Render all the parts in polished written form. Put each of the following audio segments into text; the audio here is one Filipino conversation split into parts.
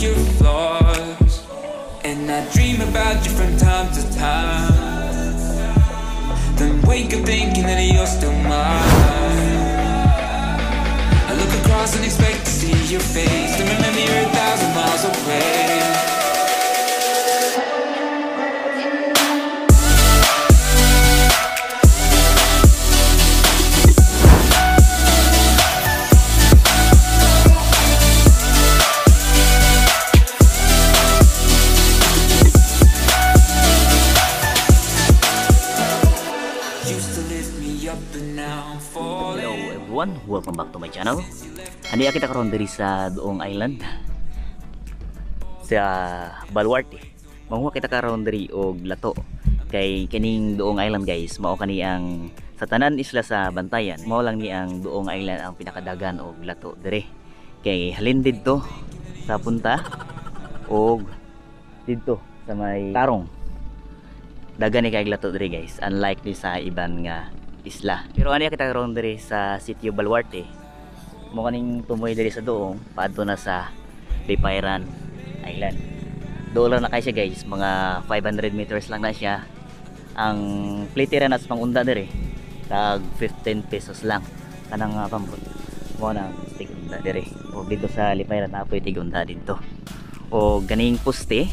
your flaws, and I dream about you from time to time. Then wake up thinking that you're still mine. I look across and expect to see your face, to remember you're 1,000 miles away. Hello everyone, welcome back to my channel. Andi kita karon diri sa Doong Island sa Baluarte. Manguha kita karon diri og lato kay kining Doong Island guys, mao kani ang sa tanan isla sa Bantayan. Mao lang ni ang Doong Island ang pinakadagan og lato diri. Kay halin didto sa punta og didto sa may Tarong. Dagan ni kay lato diri guys, unlike ni sa iban nga isla. Pero ano kita karon diri sa sitio Baluarte. Mo kaning tumoy diri sa Doong, paadto na sa Lipayran Island. Doon na kay siya guys, mga 500 meters lang na siya. Ang plitira na sa pangunda diri, tag 15 pesos lang. Kanang pambot. Mo na tigunda diri. O dito sa Lipayran na apoy tigunda dito. O ganing poste.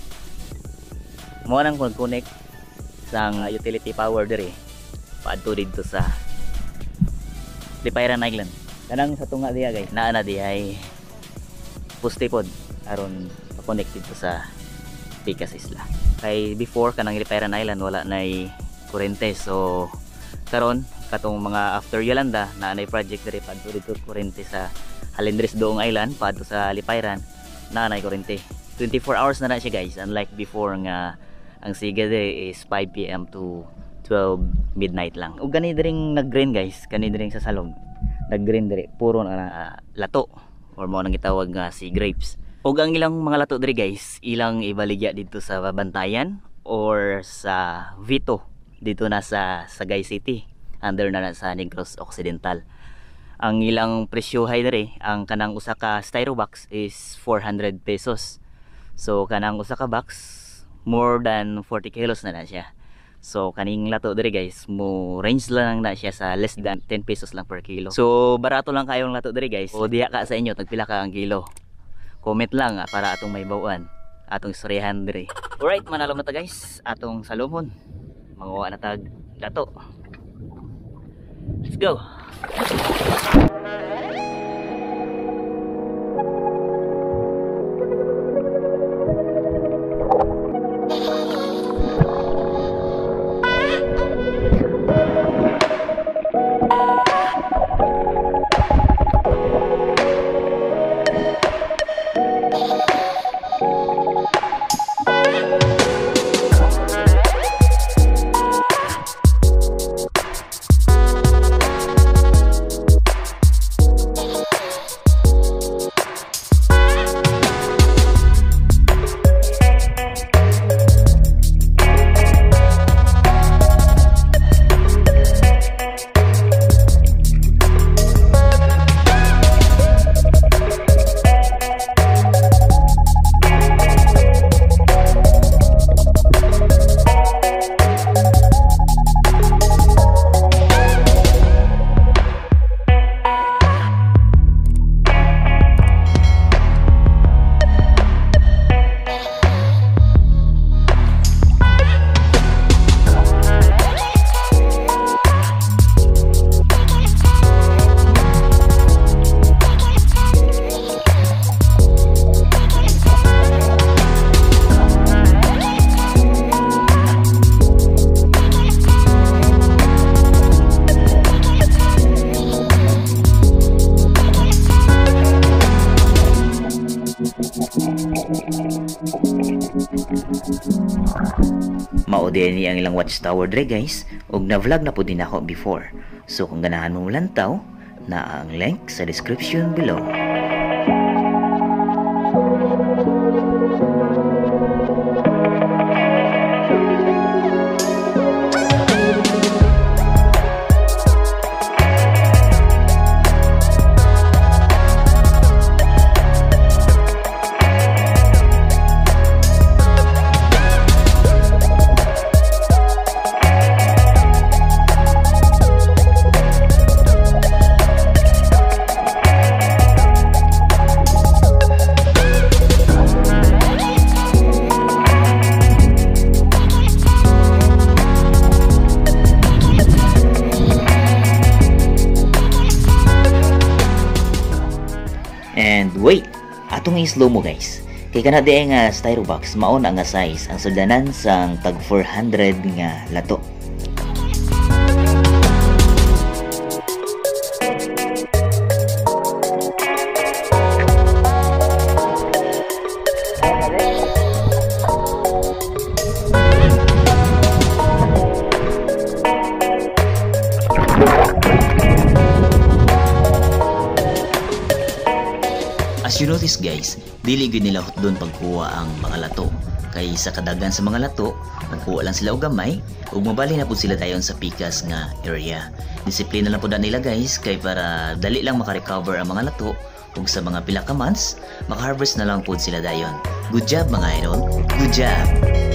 Mo nang connect sang utility power diri. Paadto dito sa Lipayran Island. Kanang sa tunga diya guys, naa na diya ay poste pod aron pa-connect dito sa Picas Isla. Kay before kanang Lipayran Island wala nay kurente, so karon katong mga after Yolanda naa nay project diri paadto dito kurente sa Halindres Doong Island paadto sa Lipayran naa nay kurente. 24 hours na siya guys, unlike before nga ang siga diri is 5 PM to 12 midnight lang. Ug gani diring nag-green guys, kani diring sa salong. Nag-green diri puro na lato or mo nang gitawag nga si grapes. Ug ang ilang mga lato diri guys, ilang ibaligya dito sa Bantayan or sa Vito dito na sa Sagay City, under na sa Negros Occidental. Ang ilang presyo hay diri, ang kanang usa ka styro box is 400 pesos. So kanang usa ka box more than 40 kilos na siya. So kaning lato diri guys, mo range lang na siya sa less than 10 pesos lang per kilo. So barato lang kayong lato diri guys. O diha ka sa inyo tagpila ka ang kilo. Comment lang para atong may bawaan, atong istoryahan diri. Alright, manalom na ta guys, atong salumon. Manguha na tag lato. Let's go. Mao din ni ang ilang watchtower dre guys, ug na-vlog na po din ako before. So kung ganahan mo lantaw, na ang link sa description below. Atong i-slow mo guys. Kay kana di nga styrobox mao na nga size ang sudanan sang tag 400 nga lato. As you notice guys, dili gyud nila hotdon pagkuha ang mga lato. Kay sa kadagan sa mga lato, nagkuha lang sila og gamay ug mabali na pud sila dayon sa pikas nga area. Disiplina lang pud nila guys kay para dali lang maka-recover ang mga lato ug sa mga pila ka months, maka-harvest na lang pud sila dayon. Good job mga idol. Good job.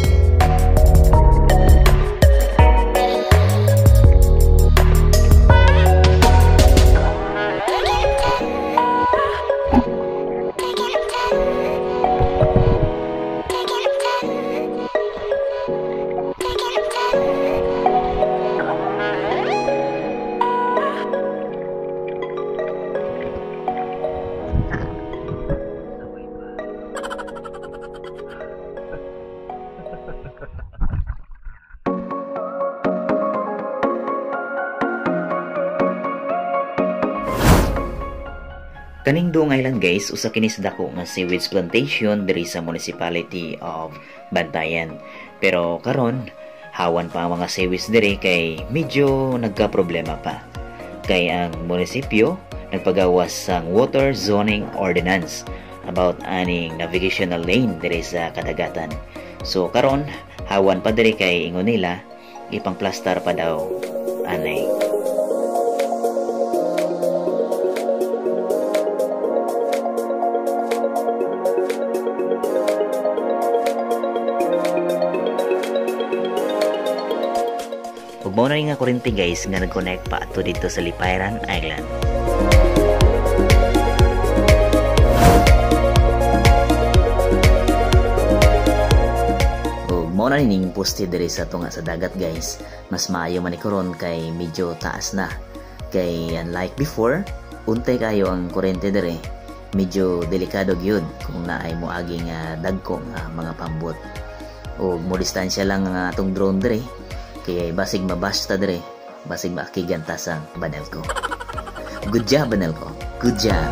Kaning Duong Island guys, usa kini sa dako nga seaweeds plantation diri sa municipality of Bantayan. Pero karon hawan pa ang mga seaweeds diri kay medyo nagka-problema pa. Kay ang munisipyo nagpagawas sang water zoning ordinance about aning navigational lane diri sa kadagatan. So karon hawan pa diri kay ingon nila ipang-plaster pa daw anay. Ug mao na nga kurente guys nga nag-connect pa ato dito sa Lipayran Island. Ug mao na ning poste diri sa tunga sa dagat guys. Mas maayo man ni karon kay medyo taas na. Kay unlike before, untay kayo ang kurente diri. Medyo delikado gyud kung naay moagi nga dagko nga mga pambot. Ug mo distansya lang nga atong drone diri. Kaya basig mabasta dere, basig maakigan tasang banal ko. Good job banal ko. Good job.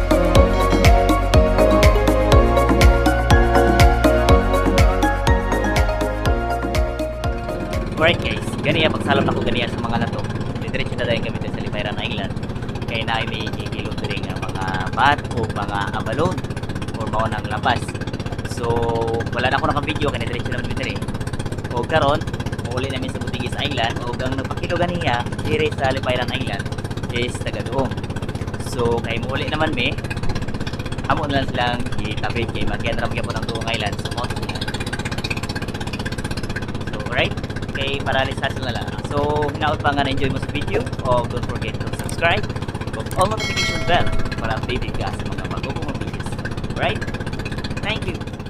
Alright guys, ganiya pagsalam na ko ganiya sa mga lato. Diretso na dahil kami sa Lipayran Island. Kaya na ay may ikilong diri nga mga bat o mga abalon or mao nang labas. So, wala na ako naka-video kaya diretso naman diri. O karon uli namin sa Butigis Island o ang nagpakilo ganiya diri sa Lipayran Island is taga-Duong. So kay muli naman me amo na lang silang itabig kay magkendram gyapon ang Duong Island so mo to. So alright, kay para lisas na lang. So hinaot pa nga na-enjoy mo sa video o don't forget to subscribe o all notification bell para updated ka sa mga bagong videos. Alright, thank you.